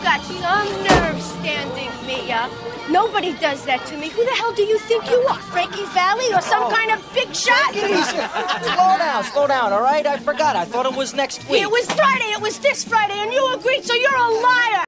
got some nerve standing me up. Nobody does that to me. Who the hell do you think you are? Frankie Valli or some kind of big shot? Slow down, all right? I forgot. I thought it was next week. It was Friday. It was this Friday, and you agreed, so you're a liar.